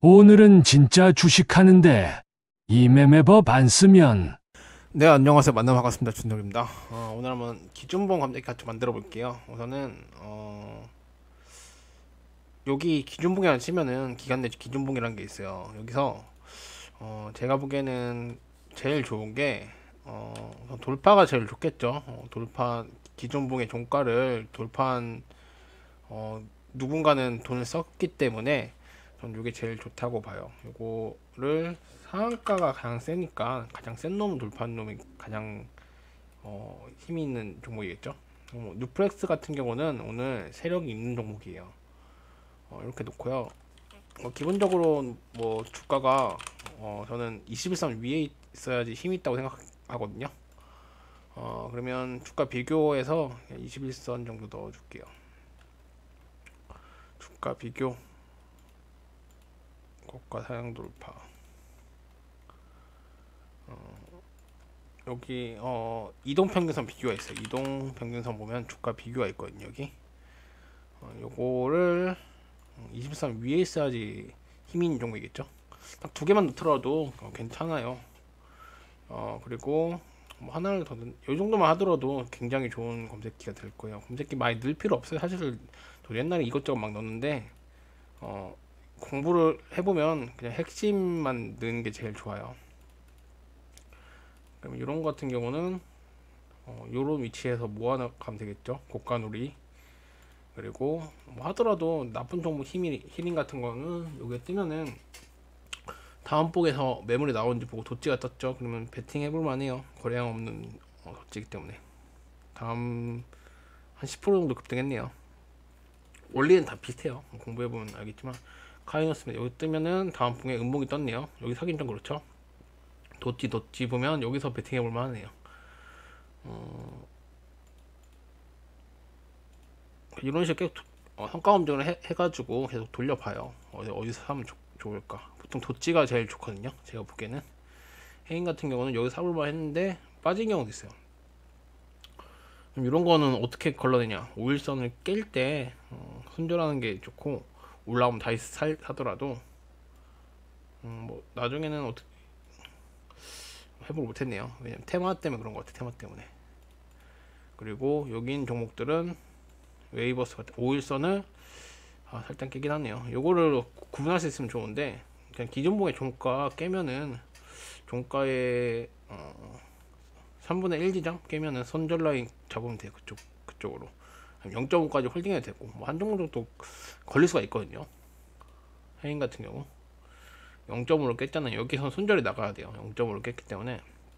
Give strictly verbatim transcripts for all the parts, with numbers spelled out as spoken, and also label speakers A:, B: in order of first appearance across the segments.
A: 오늘은 진짜 주식하는데 이 매매법 안 쓰면
B: 네, 안녕하세요. 만나 반갑습니다. 준덕입니다. 어, 오늘 한번 기준봉 검색 같이 만들어 볼게요. 우선은 어, 여기 기준봉이라고 치면은 기간 내 기준봉이라는 게 있어요. 여기서 어, 제가 보기에는 제일 좋은 게 어, 우선 돌파가 제일 좋겠죠. 어, 돌파 기준봉의 종가를 돌파한 어, 누군가는 돈을 썼기 때문에 전 이게 제일 좋다고 봐요. 요거를 상한가가 가장 세니까 가장 센 놈 돌파한 놈이 가장 어, 힘이 있는 종목이겠죠. 어, 뉴프렉스 같은 경우는 오늘 세력이 있는 종목이에요. 어, 이렇게 놓고요. 어, 기본적으로 뭐 주가가 어, 저는 이십일 선 위에 있어야지 힘이 있다고 생각하거든요. 어, 그러면 주가 비교해서 이십일 선 정도 넣어줄게요. 주가 비교 고가 사양 돌파. 어, 여기 어, 이동 평균선 비교가 있어요. 이동 평균선 보면 주가 비교가 있거든요. 여기 어, 요거를 이십일 선 위에 있어야지 힘이 있는 종목이겠죠. 딱 두 개만 넣더라도 어, 괜찮아요. 어, 그리고 뭐 하나를 더, 넣- 요 정도만 하더라도 굉장히 좋은 검색기가 될 거예요. 검색기 많이 넣을 필요 없어요. 사실 저 옛날에 이것저것 막 넣었는데 어, 공부를 해보면 그냥 핵심만 넣는 게 제일 좋아요. 그럼 이런 거 같은 경우는 어, 요런 위치에서 모아가면 되겠죠. 고가누리. 그리고 뭐 하더라도 나쁜 종목 힘이, 히링 같은 거는 여기에 뜨면은 다음 복에서 매물이 나오는지 보고 도찌가 떴죠. 그러면 베팅 해볼 만해요. 거래량 없는 어, 도찌이기 때문에. 다음 한 십 퍼센트 정도 급등했네요. 원리는 다 비슷해요. 공부해보면 알겠지만 카이너스면 여기 뜨면은 다음 봉에 음봉이 떴네요. 여기 사긴 좀 그렇죠. 도찌 도찌 보면 여기서 베팅 해볼 만하네요. 어, 이런 식으로 계속 어, 성과 검증을 해, 해가지고 계속 돌려봐요. 어디, 어디서 사면 좋, 좋을까. 보통 도찌가 제일 좋거든요. 제가 보기에는. 해인 같은 경우는 여기 사볼만 했는데 빠진 경우도 있어요. 그럼 이런 거는 어떻게 걸러내냐. 오일선을 깰 때 어, 손절하는 게 좋고 올라오면 다시 살, 사더라도 음, 뭐 나중에는 어떻게 해보고 못했네요. 왜냐면 테마 때문에 그런 것 같아. 테마 때문에. 그리고 여긴 종목들은 웨이버스 같은 오일선을 아, 살짝 깨긴 하네요. 요거를 구분할 수 있으면 좋은데 그냥 기존봉의 종가 깨면은 종가의 어, 삼분의 일 지점 깨면은 손절 라인 잡으면 돼요. 그쪽 그쪽으로 영 점 오까지 홀딩해도 되고 뭐 한 종목 정도 걸릴 수가 있거든요. 해인 같은 경우 영 점으로 깼잖아요. 여기서 손절이 나가야 돼요. 영 점으로 깼기 때문에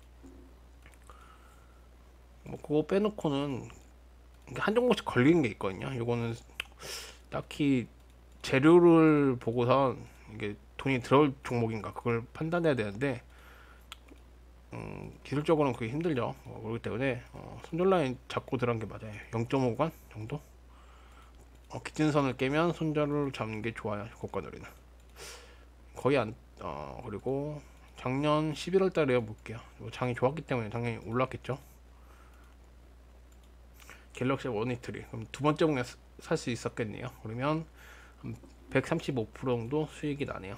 B: 뭐 그거 빼놓고는 한 종목씩 걸리는 게 있거든요. 요거는 딱히 재료를 보고선 이게 돈이 들어올 종목인가 그걸 판단해야 되는데 음, 기술적으로는 그게 힘들죠. 어, 그렇기 때문에 어, 손절 라인 잡고 들어간 게 맞아요. 영 점 오 간 정도? 어, 기준선을 깨면 손절을 잡는 게 좋아요. 고가들이는 거의 안 어, 그리고 작년 십일월 달에 볼게요. 장이 좋았기 때문에 당연히 올랐겠죠. 갤럭시 원히트리 그럼 두 번째 공에 살 수 있었겠네요. 그러면 백삼십오 퍼센트 정도 수익이 나네요.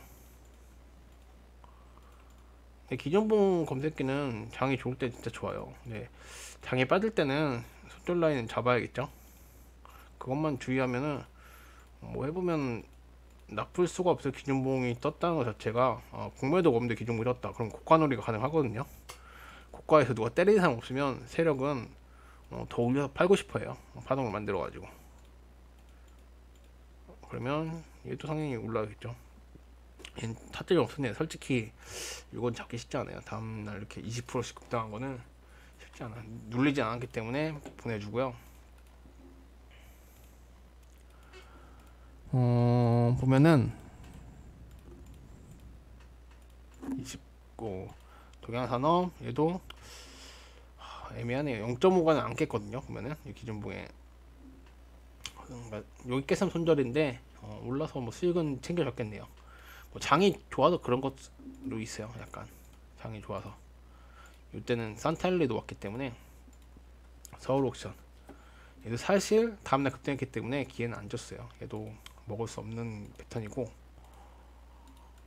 B: 기존봉 검색기는 장이 좋을 때 진짜 좋아요. 네, 장이 빠질 때는 손절 라인은 잡아야겠죠. 그것만 주의하면은 뭐 해보면 나쁠 수가 없어요. 기존봉이 떴다는 것 자체가 어, 공매도 없는데 기존봉이 떴다. 그럼 고가놀이가 가능하거든요. 고가에서 누가 때리는 사람 없으면 세력은 어, 더 올려서 팔고 싶어요. 파동을 만들어가지고. 그러면 얘도 상당히 올라가겠죠. 얘는 타점이 없었네. 솔직히 이건 잡기 쉽지 않아요. 다음날 이렇게 이십 퍼센트씩 급등한 거는 쉽지 않아. 눌리지 않았기 때문에 보내주고요. 어, 보면은 이십구 동양산업 얘도 애매하네요. 영 점 오가는 안 깼거든요. 보면은 이 기준봉에 그러니까 여기 깼으면 손절인데 어, 올라서 뭐 수익은 챙겨졌겠네요. 뭐 장이 좋아서 그런 것도 있어요. 약간 장이 좋아서 이때는 산타일리도 왔기 때문에 서울옥션 얘도 사실 다음날 급등했기 때문에 기회는 안 줬어요. 얘도 먹을 수 없는 패턴이고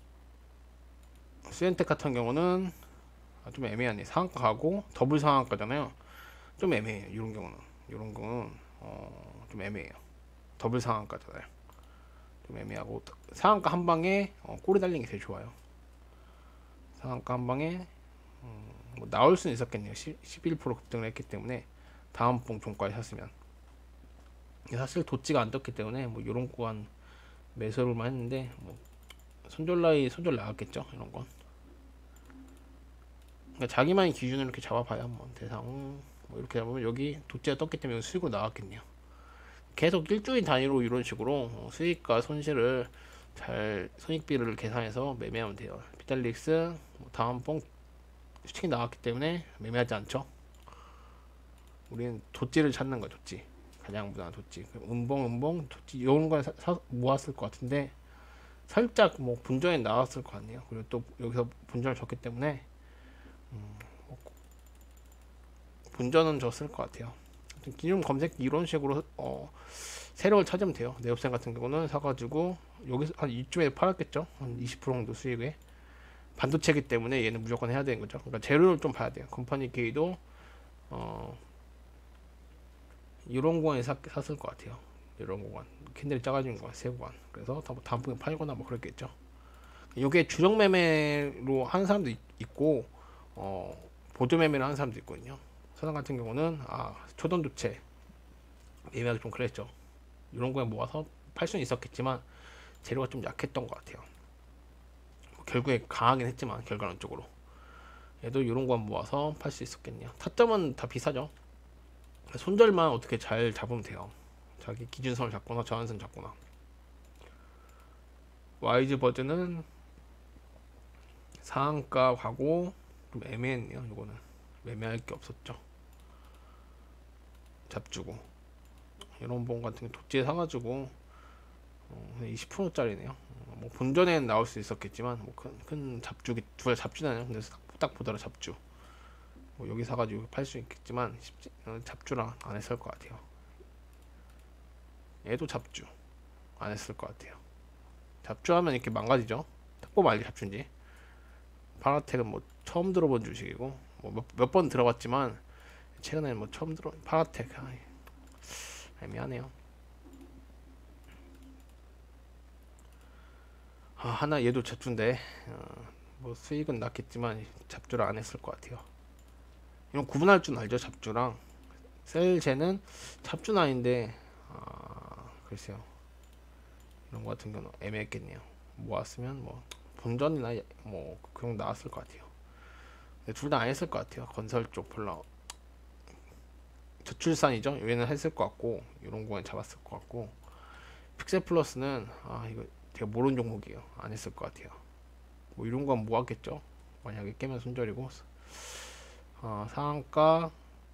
B: 수엔텍 같은 경우는 아, 좀 애매하네. 상한가 가고 더블 상한가잖아요. 좀 애매해요. 이런 경우는 이런 경우는 어, 좀 애매해요. 더블 상한가잖아요. 좀 애매하고 상한가 한 방에 어, 꼬리 달린 게 제일 좋아요. 상한가 한 방에 음, 뭐 나올 수는 있었겠네요. 십일 퍼센트 급등을 했기 때문에 다음 봉 종가에 샀으면 사실 도치가 안 떴기 때문에 뭐 이런 구간 매수를만 했는데 뭐 손절라이 손절 나왔겠죠. 이런 건 그러니까 자기만의 기준으로 이렇게 잡아봐야 한번 대상 뭐 이렇게 잡으면 여기 도치가 떴기 때문에 수익으로 나왔겠네요. 계속 일주일 단위로 이런 식으로 수익과 손실을 잘 손익비를 계산해서 매매하면 돼요. 비탈릭스 뭐 다음 봉 슈팅이 나왔기 때문에 매매하지 않죠. 우리는 도찌를 찾는 거야. 도찌 가장 무난한 도찌. 음봉 음봉 도찌 이런 걸 사, 사, 모았을 것 같은데 살짝 뭐 분전에 나왔을 거 아니에요. 그리고 또 여기서 분전을 줬기 때문에 음, 뭐 분전은 줬을 것 같아요. 기준 검색 이런 식으로 어, 세력을 찾으면 돼요. 네옵센 같은 경우는 사가지고 여기서 한 이쯤에 팔았겠죠. 한 이십 퍼센트 정도 수익에 반도체기 때문에 얘는 무조건 해야 되는 거죠. 그러니까 재료를 좀 봐야 돼요. 컴퍼니 K도 어, 이런 구간에 사, 샀을 것 같아요. 이런 구간 캔들이 작아지는 구간 세 구간. 그래서 다음 분에 팔거나 뭐 그랬겠죠. 이게 주력 매매로 하는 사람도 있, 있고 어, 보조 매매를 하는 사람도 있거든요. 서당 같은 경우는 아 초전도체 매매하기 좀 그랬죠. 이런 거에 모아서 팔 수는 있었겠지만 재료가 좀 약했던 것 같아요. 뭐 결국에 강하긴 했지만 결과론적으로 얘도 이런 거 모아서 팔 수 있었겠네요. 타점은 다 비싸죠. 손절만 어떻게 잘 잡으면 돼요. 자기 기준선을 잡거나 저항선 잡거나. 와이즈 버즈는 상한가 가고 좀 애매했네요. 이거는 매매할 게 없었죠. 잡주고 이런 봉 같은 게 도지에 사가지고 어, 이십 퍼센트 짜리네요. 어, 뭐 본전에는 나올 수 있었겠지만 뭐 큰 큰 잡주기 두개 잡주잖아요. 근데 딱, 딱 보더라 잡주. 뭐 여기 사가지고 팔 수 있겠지만 쉽지, 어, 잡주랑 안 했을 것 같아요. 얘도 잡주 안 했을 것 같아요. 잡주하면 이렇게 망가지죠. 딱 보면 알지 잡주인지. 파라텍은 뭐 처음 들어본 주식이고 뭐 몇 번 들어봤지만 최근에 뭐 처음 들어 파라텍 아, 애매하네요. 아, 하나 얘도 잡주인데 어, 뭐 수익은 났겠지만 잡주를 안 했을 것 같아요. 이런 구분할 줄 알죠. 잡주랑 셀제는 잡주는 아닌데 아, 글쎄요. 이런 거 같은 경우는 애매했겠네요. 모았으면 뭐 본전이나 뭐 그런 거 나왔을 것 같아요. 둘 다 안 했을 것 같아요. 건설 쪽 별로 저출산이죠. 얘는 했을 것 같고 이런 거는 잡았을 것 같고 픽셀 플러스는 아 이거 제가 모르는 종목이에요. 안 했을 것 같아요. 뭐 이런 건 모았겠죠. 만약에 깨면 손절이고 어, 상한가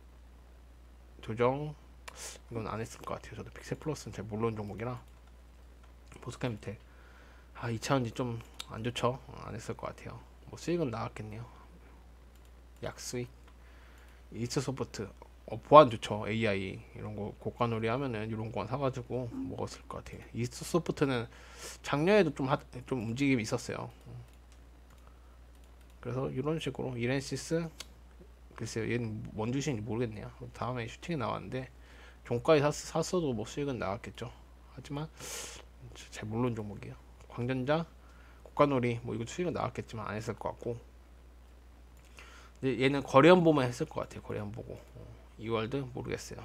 B: 조정 이건 안 했을 것 같아요. 저도 픽셀 플러스는 잘 모르는 종목이라 보스카 밑에 아 이 차원지 좀 안 좋죠. 어, 안 했을 것 같아요. 뭐 수익은 나왔겠네요. 약수익 이스트 소프트 어, 보안 좋죠. 에이아이 이런 거 고가놀이 하면은 이런 거 사가지고 먹었을 것 같아요. 이스트 소프트는 작년에도 좀, 하, 좀 움직임이 있었어요. 그래서 이런 식으로 이렌시스 글쎄요 얘는 뭔 주식인지 모르겠네요. 다음에 슈팅이 나왔는데 종가에 샀, 샀어도 뭐 수익은 나왔겠죠. 하지만 잘 모르는 종목이에요. 광전자 고가놀이 뭐 이거 수익은 나왔겠지만 안 했을 것 같고 근데 얘는 거래원 보면 했을 것 같아요. 거래원 보고 어, 이월드 모르겠어요.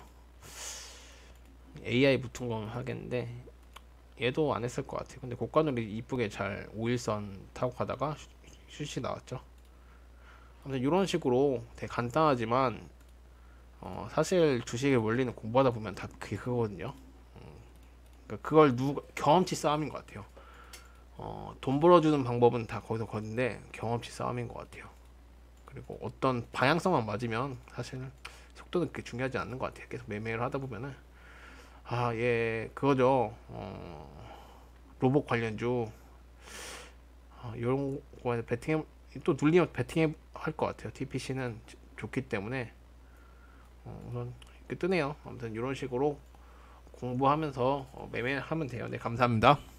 B: 에이아이 붙은 건 하겠는데 얘도 안 했을 것 같아요. 근데 고가놀이 이쁘게 잘 오일선 타고 가다가 슛이 나왔죠. 아무튼 이런 식으로 되게 간단하지만 어, 사실 주식의 원리는 공부하다 보면 다 그게 그거거든요. 음, 그러니까 그걸 누 경험치 싸움인 것 같아요. 어, 돈 벌어주는 방법은 다 거기서 거는데 경험치 싸움인 것 같아요. 그리고 어떤 방향성만 맞으면 사실 속도는 그렇게 중요하지 않는 것 같아요. 계속 매매를 하다 보면은 아, 예, 그거죠. 어, 로봇 관련주 어, 이런 거에 베팅 또 눌리면 베팅 할 것 같아요. 티피씨는 좋기 때문에 어, 우선 이렇게 뜨네요. 아무튼 이런 식으로 공부하면서 어, 매매하면 돼요. 네, 감사합니다.